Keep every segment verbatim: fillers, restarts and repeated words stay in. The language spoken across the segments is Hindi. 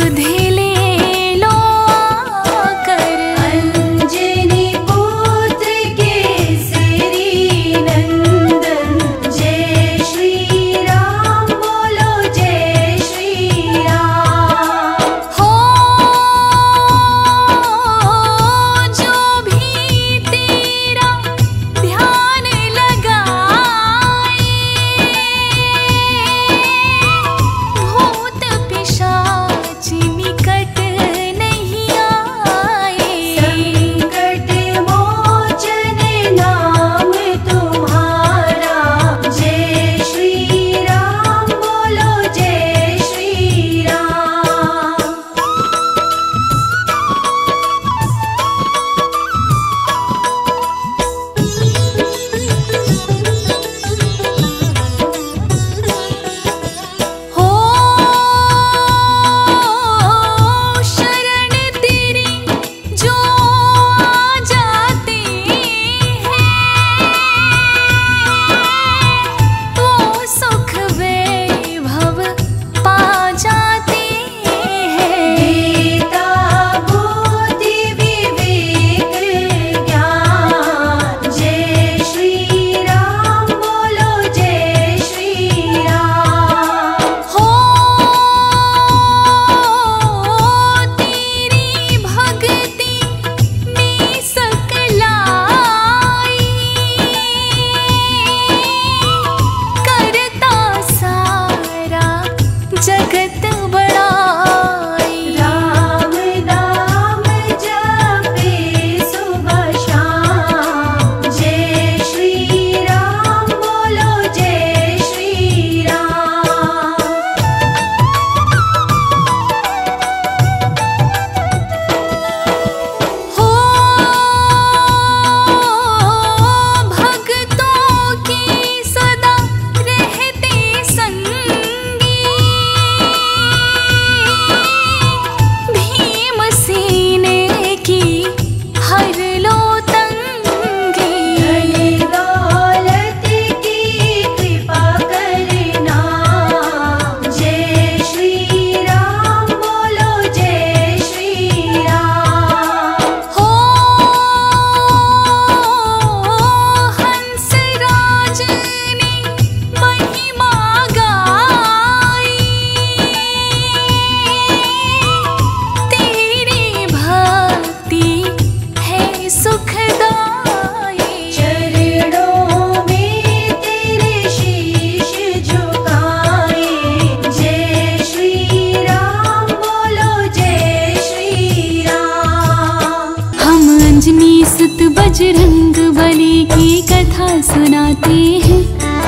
बजरंग बली की कथा सुनाते हैं,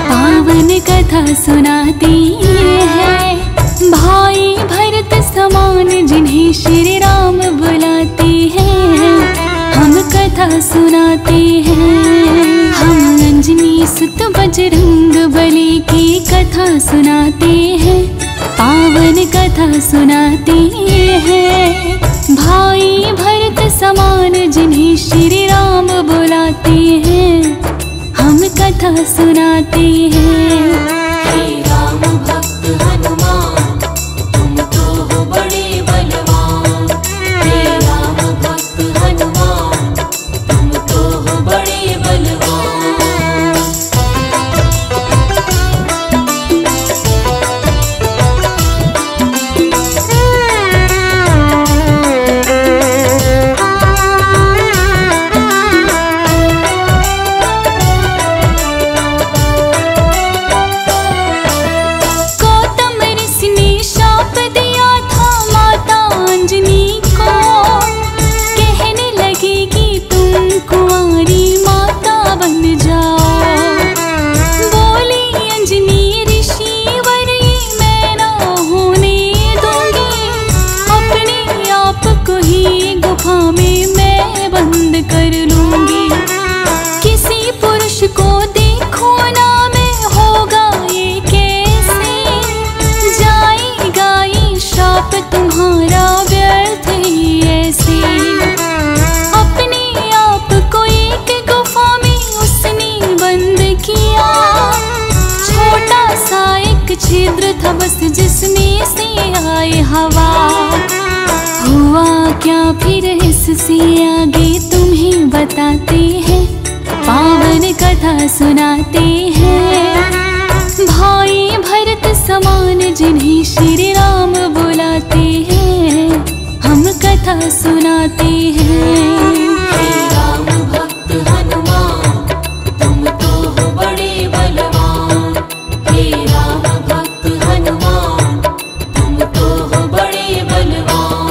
पावन कथा सुनाते हैं। भाई भरत समान जिन्हें श्री राम बुलाते हैं, हम कथा सुनाते हैं। हम अंजनी सुत बजरंग बली की कथा सुनाते हैं, पावन कथा सुनाते हैं। भाई भरत समान जिन्हें श्री राम बुलाते हैं, हम कथा सुनाते हैं। हे राम भक्त हनुमान, तुम तो हो बड़े बलवान। हे राम भक्त हनुमान, तुम तो हो बड़े बलवान। क्या फिर इससे आगे तुम्हें बताते हैं, पावन कथा सुनाते हैं। भाई भरत समान जिन्हें श्री राम बुलाते हैं, हम कथा सुनाते हैं। हे राम भक्त हनुमान, तुम तो हो बड़े बलवान। हे राम भक्त हनुमान, तुम तो हो बड़े बलवान।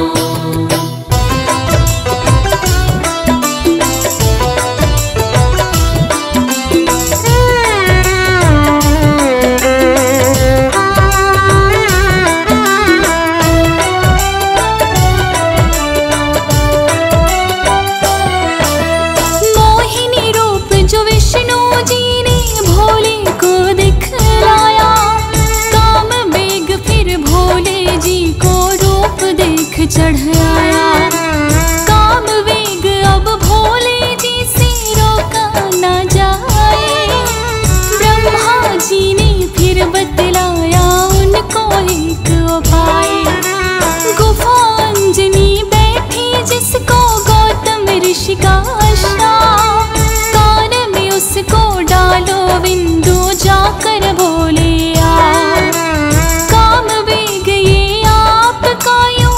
चढ़ आया काम वेग, अब भोले जी से रोका ना जाए। ब्रह्मा जी ने फिर बतलाया उनको एक उपाय। गुफा अंजनी बैठी जिसको गौतम ऋषि का आश्रय, कान में उसको डालो बिंदु जाकर बोले आ। काम वेग ये आपका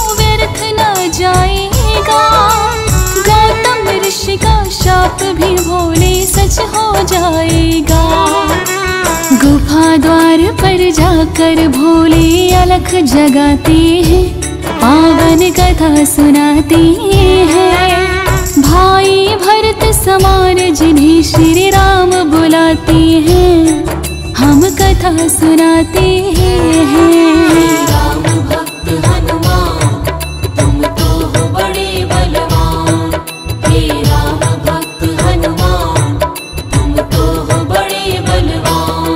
जाएगा, गौतम ऋषि का शाप भी भोले सच हो जाएगा। गुफा द्वार पर जाकर भोले अलख जगाते हैं, पावन कथा सुनाते हैं। भाई भरत समान जिन्हें श्री राम बुलाते हैं, हम कथा सुनाते हैं। राम भक्त हनुमान, तुम तो हो बड़े बलवान। हे राम भक्त हनुमान, तुम तो हो बड़े बलवान।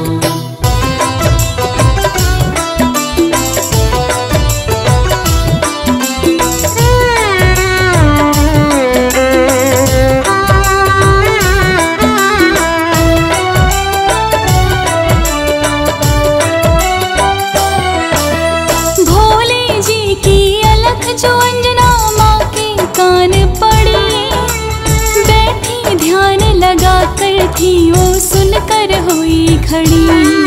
भोले जी की अलख जो अंजना माँ के कान पड़ी, बैठी ध्यान लगा कर थी वो सुनकर हुई खड़ी।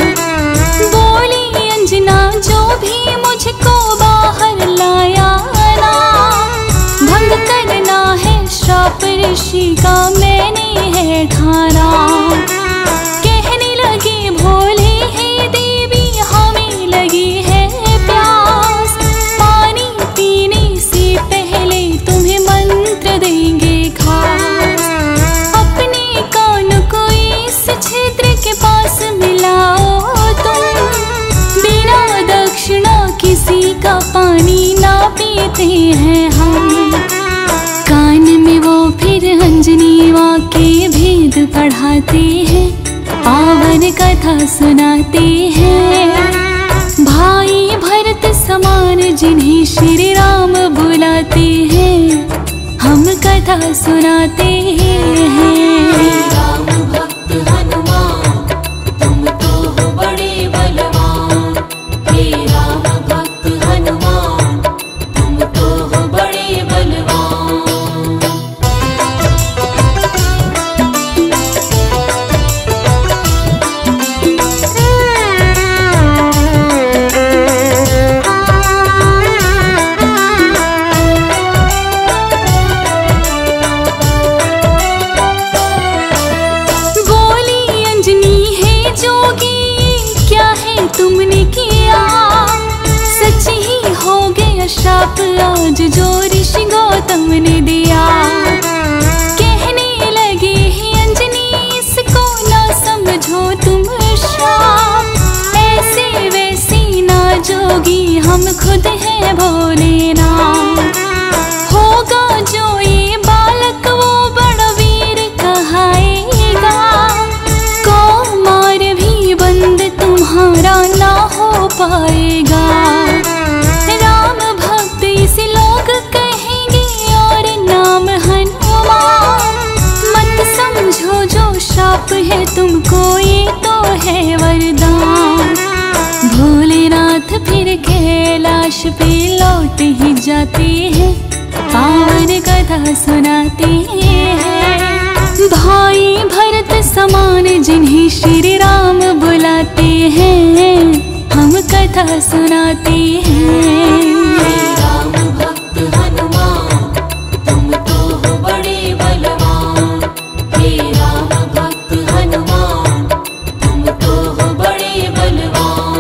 बोली अंजना जो भी मुझको बाहर लाया ना, भंग करना है श्राप ऋषि का मैंने है ठाना। कहने लगे भोले हे देवी हमें लगी है प्यास, पानी पीने से पहले तुम्हें मंत्र देंगे खास। अपने कान को इस क्षेत्र के पास मिलाओ तुम, बिना दक्षिणा किसी का पानी ना पीते हैं हम। कान में वो फिर अंजनी माँ के भेद पढ़ाते हैं, पावन कथा सुनाते हैं। भाई भरत समान जिन्हें श्री राम बुलाते हैं, हम कथा सुनाते हैं। राम भक्त हनुमान, तुम तो हो बड़े बलवान। हे राम भक्त हनुमान, तुम तो हो बड़े बलवान। तुमने किया सच ही हो गया शाप आज जो ऋषि गौतम ने दिया। कहने लगे ही अंजनी इसको ना समझो तुम शाप, ऐसे वैसे ना जोगी हम खुद हैं भोलेनाथ। होगा जो ये बालक वो बड़ा वीर कहाएगा, कौमार भी बंद तुम्हारा ना हो पाएगा। राम भक्त इसे लोग कहेंगे और नाम हनुमान, मत समझो जो शाप है तुमको ये तो है वरदान। भोलेनाथ फिर कैलाश पे लौट ही जाते हैं, पावन कथा सुनाते हैं। भाई भरत समान जिन्हें श्री राम बुलाते हैं, हम कथा सुनाते हैं। राम भक्त हनुमान तुम तो हो बड़े बलवान। हे राम भक्त हनुमान तुम तो हो बड़े बलवान।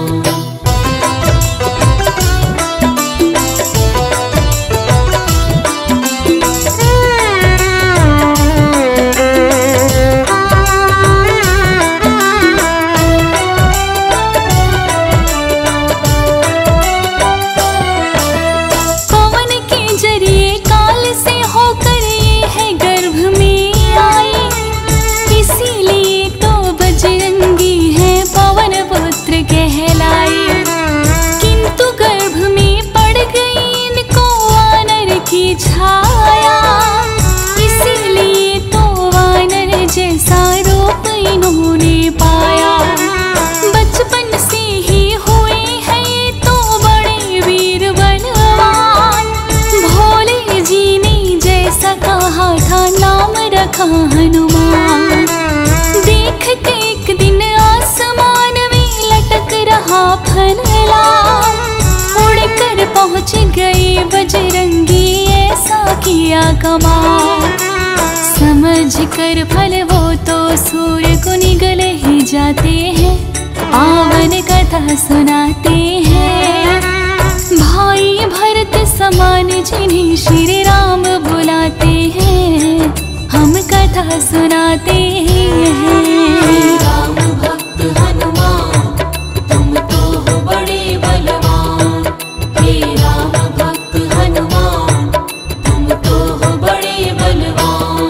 छाया इसीलिए तो वानर जैसा रूप इन्होंने पाया। बचपन से ही हुए हैं तो बड़े वीर बलवान। भोले जी ने जैसा कहा था नाम रखा हनुमान। देख के एक दिन आसमान में लटक रहा फलला, उड़कर पहुँच गए बजरंगी किया कमाल। समझ कर फल वो तो सूर्य को निगल ही जाते हैं, पावन कथा सुनाते हैं। भाई भरत समान जिन्हें श्री राम बुलाते हैं, हम कथा सुनाते हैं। राम भक्त हनुमान तुम तो हो बड़े बलवान। हे राम भक्त हनुमान तुम तो हो बड़े बलवान।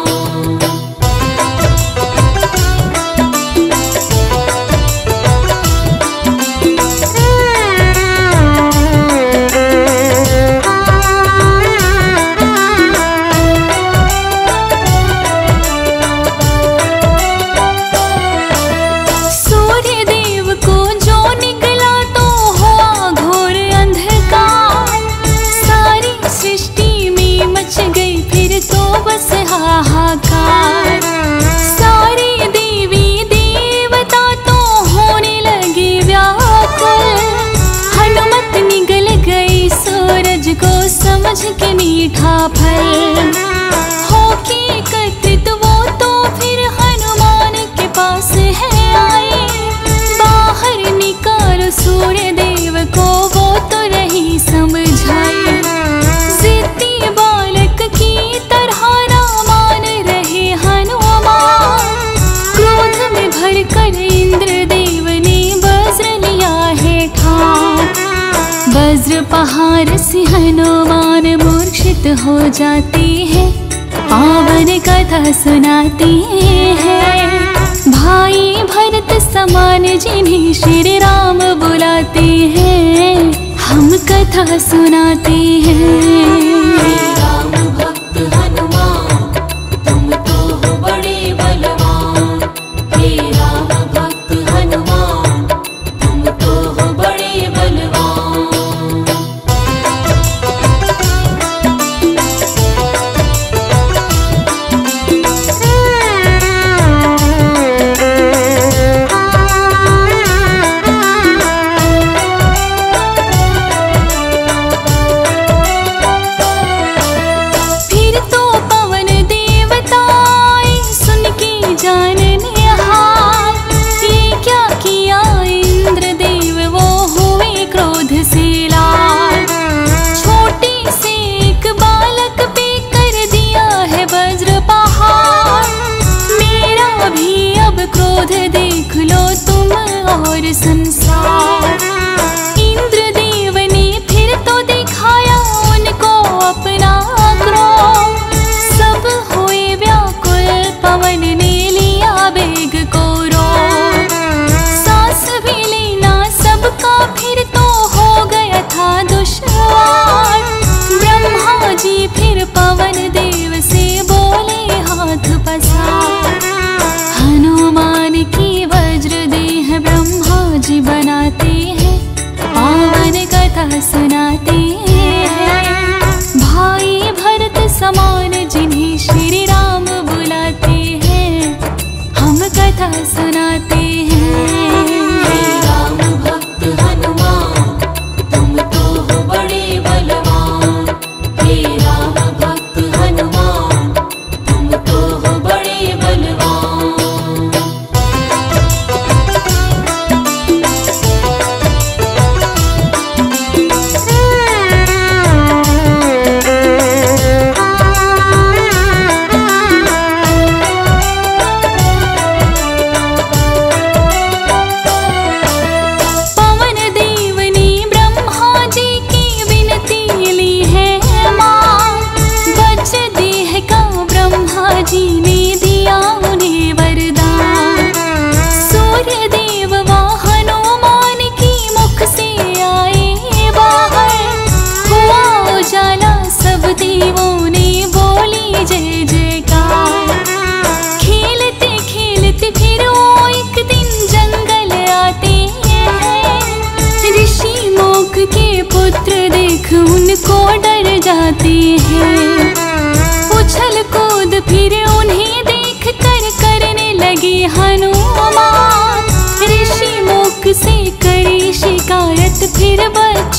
सूर्य देव को जो निकला तो हुआ घोर अंधकार। सारी सृष्टि में मच गई फिर तो बस हाहाकार। सारे देवी देवता तो होने लगे व्याकुल। हनुमत निगल गई सूरज को समझ के मीठा फल। होके एकत्रित वो तो फिर हनुमान के पास है आए। बाहर निकालो सूर्य देव को वो तो रही समझाए। जिद्दी बालक की तरह ना मान रहे हनुमान। क्रोध में भरकर इंद्र देव ने वज्र लिया है ठान। वज्र पहाड़ से हनुमान मूर्छित हो जाते हैं, पावन कथा सुनाते हैं। भाई भरत समान जिन्हें श्री राम बुलाते हैं, हम कथा सुनाते हैं। राम भक्त हनुमान तुम तो हो बड़े बलवान। हे राम भक्त हनुमान तुम तो हो बड़े बलवान।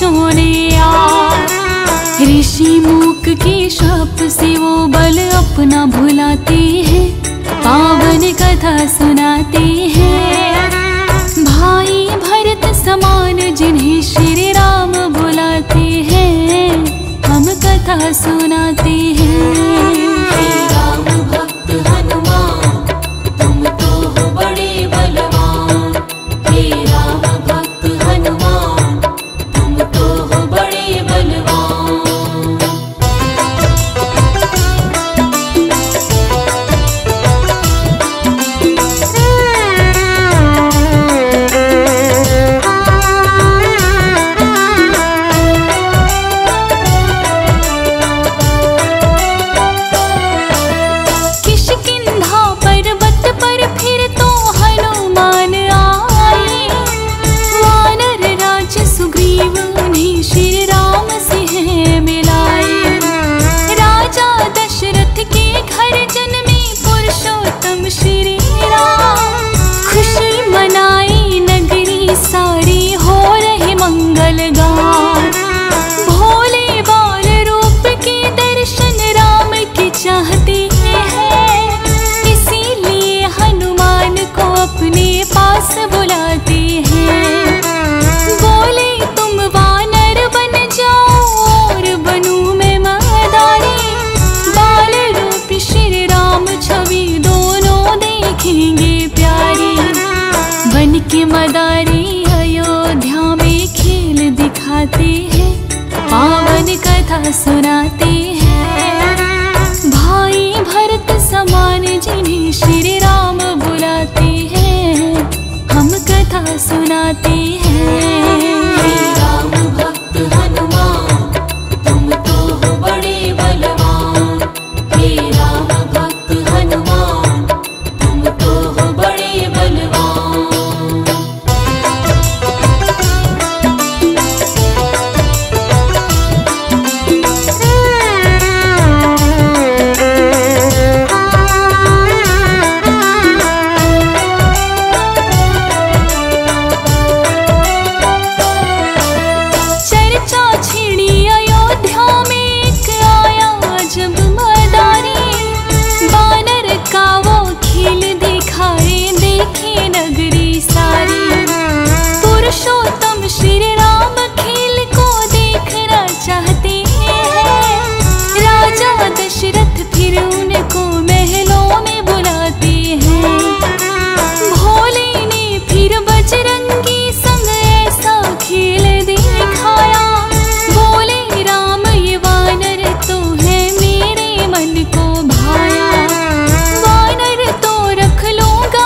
बच्चों ने आ। ऋषि मूक के शाप से वो बल अपना भुलाते हैं, पावन कथा सुनाते हैं। भाई भरत समान जिन्हें श्री राम बुलाते हैं, हम कथा सुनाते हैं। हे राम भक्त हनुमान तुम तो हो बड़े बलवान। हे राम भक्त हनुमान तुम तो हो बड़े बलवान। बुलाते हैं, बोले तुम वानर बन जाओ और बनूं मैं मदारी। बाल रूप श्री राम छवि दोनों देखेंगे प्यारी। बन के मदारी अयोध्या में खेल दिखाते हैं, पावन कथा सुनाते हैं। भाई भरत समान जिन्हें श्री राम बुलाते हैं, हम कथा सुनाते हैं। हे राम भक्त हनुमान तुम तो हो बड़े बलवान। हे राम भक्त हनुमान तुम तो हो बड़े बलवान। नगरी सारी पुरुषोत्तम श्री राम खेल को देखना चाहते हैं। राजा दशरथ फिर उनको महलों में बुलाते हैं। भोले ने फिर बजरंगी संग ऐसा खेल दिखाया। बोले राम ये वानर तो है मेरे मन को भाया। वानर तो रख लूंगा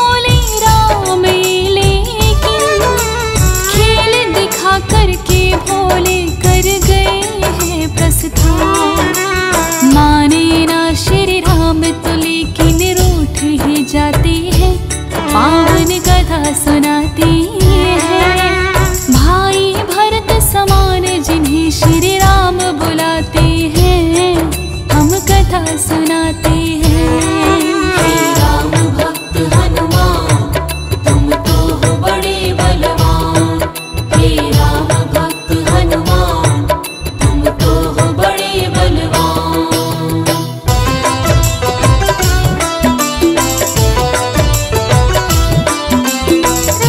करके भोले कर गए हैं प्रस्थान। माने ना श्री राम तो लेकिन रूठ ही जाते हैं, पावन कथा सुनाते हैं। भाई भरत समान जिन्हें श्री राम बुलाते हैं, हम कथा सुनाते हैं। हे राम भक्त हनुमान तुम तो हो बड़े बलवान। हे राम भक्त हनुमान तुम तो हो बड़े बलवान। हे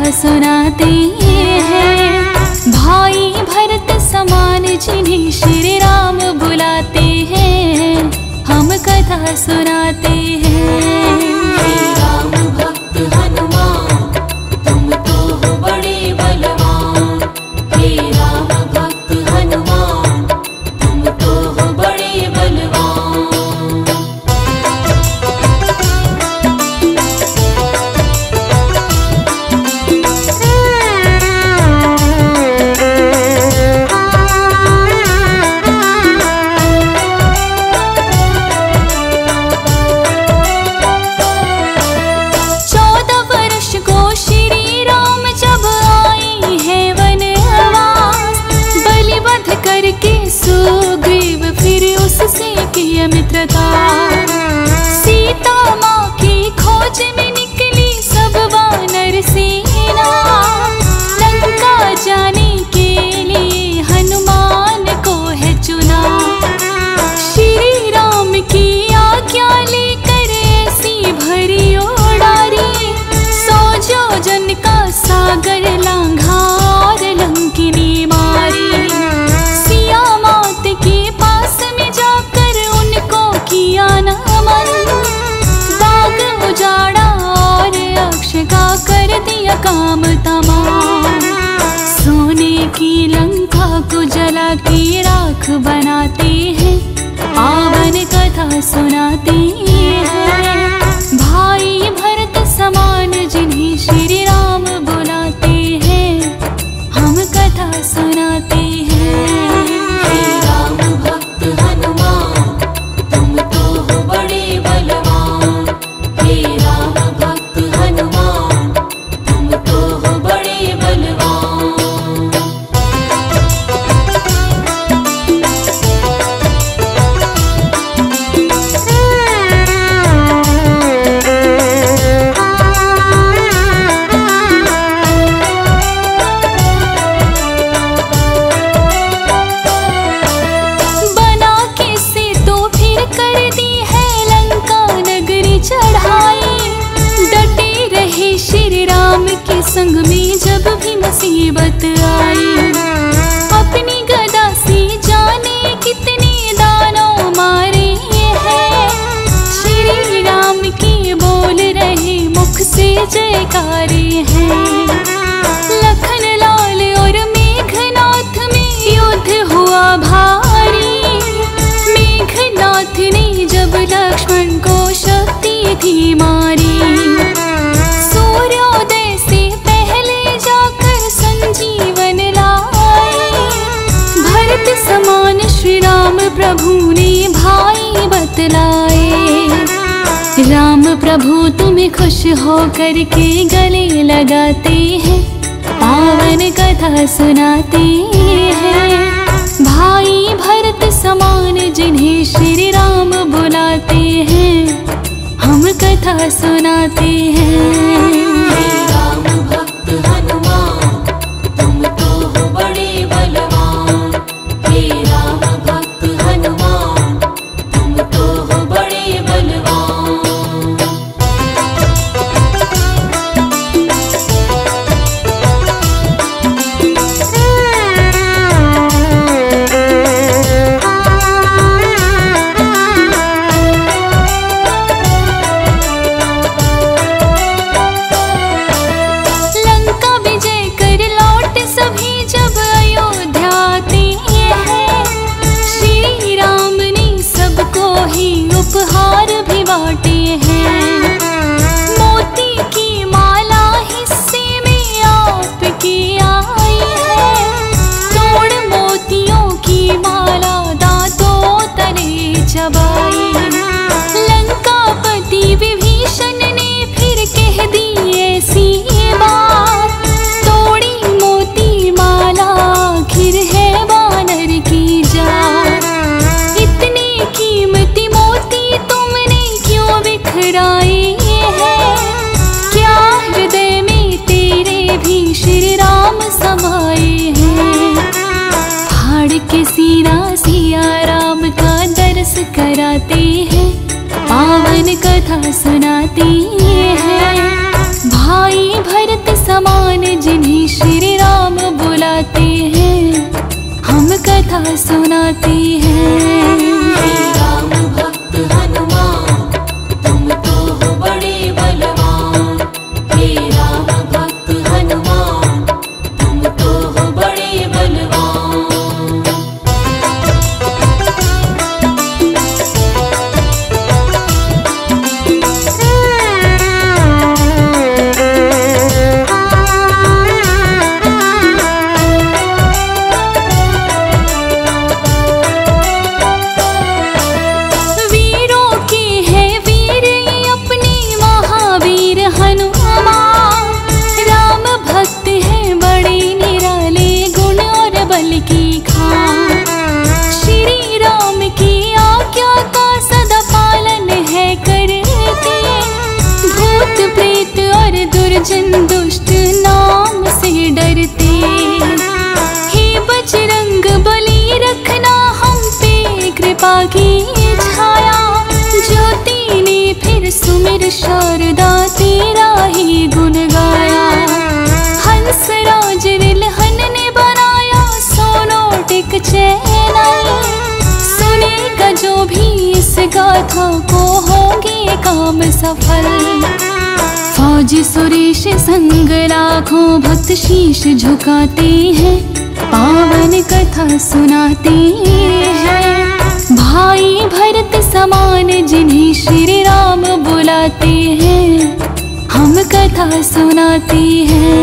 सुनाते हैं। भाई भरत समान जिन्हें श्री राम बुलाते हैं, हम कथा सुनाते हैं। हे राम भक्त हनुमान तुम तो हो बड़े बलवान। हे राम भक्त हनुमान तुम तो हो बड़े बलवान। सुग्रीव फिर उससे किया मित्रता। सीता माँ की खोज में निकली सब वानर सेना। लंका जाने के लिए हनुमान को है चुना। श्री राम की आज्ञा लेकर ऐसी भरी उड़ारी। सौ योजन का सागर लांघा और लंकिनी मारी। के पास में जाकर उनको किया नमन। बाग उजाड़ा और अक्ष का कर दिया काम तमाम। सोने की लंका को जला के राख बनाते हैं, पावन कथा सुनाते हैं। भाई भरत समान जिन्हें श्री राम बुलाते हैं, हम कथा सुनाते हैं। भक्त हनुमान तुम तो हो बड़े बलवान। हे राम भक्त हनुमान तुम तो हो बड़े बलवान। डटे रहे श्री राम के संग में जब भी मुसीबत आई। अपनी गदा से जाने कितने दानों मारे हैं। श्री राम के बोल रहे मुख से जयकारे हैं। लखन लाल और मेघनाथ में युद्ध हुआ भारी। मेघनाथ ने जब लक्ष्मण को शक्ति थी मारी। सूर्योदय से पहले जाकर संजीवन लाए। भरत समान श्री राम प्रभु ने भाई बतलाए। राम प्रभु तुम्हें खुश हो करके गले लगाते हैं, पावन कथा सुनाते हैं। भाई भरत समान जिन्हें श्री राम बुलाते हैं, हम कथा सुनाते हैं। हे राम भक्त हनुमान तुम तो हो बड़े बलवान। हे राम भक्त हनुमान तुम तो हो बड़े बलवान। उपहार भी बांटे हैं। मोती की माला हिस्से में आपकी आई है। तोड़ मोतियों की माला दांतों तले चबाई। लंकापति विभीषण ने फिर कह दी ऐसी बात। तोड़ी मोती माला आखिर है वानर की जात। इतनी कीमती मोती तुमने क्यों बिखराए हैं? क्या हृदय में तेरे भी श्री राम समाये हैं? फाड़ के सीना सिया राम का दर्श कराते हैं, पावन कथा सुनाते हैं। भाई भरत समान सुनाती हैं। हे राम भक्त हनुमान तुम तो हो बड़े बलवान। हे राम भक्त हनुमान तुम तो हो बड़े बलवान। वीरों के हैं वीर ये अपने महावीर हनुमान। राम भक्त हैं बड़े निराले गुण और बल की खान। श्री राम की आज्ञा का सदा पालन है करते। भूत प्रेत और दुर्जन दुष्ट नाम से डरते। हे बजरंग बली रखना हम पे कृपा की छाया। ज्योति ने फिर सुमिर शारदा तेरा ही गुण गाया। हंस राज रिलहन ने बनाया सोनो टिक चैनल। सुनेगा जो भी इस गाथा को होंगे काम सफल। फौजी सुरेश संग लाखों भक्त शीश झुकाते हैं। पावन कथा सुनाते हैं। भाई भरत समान जिन्हें श्री राम बुलाते हैं। हम कथा सुनाते हैं।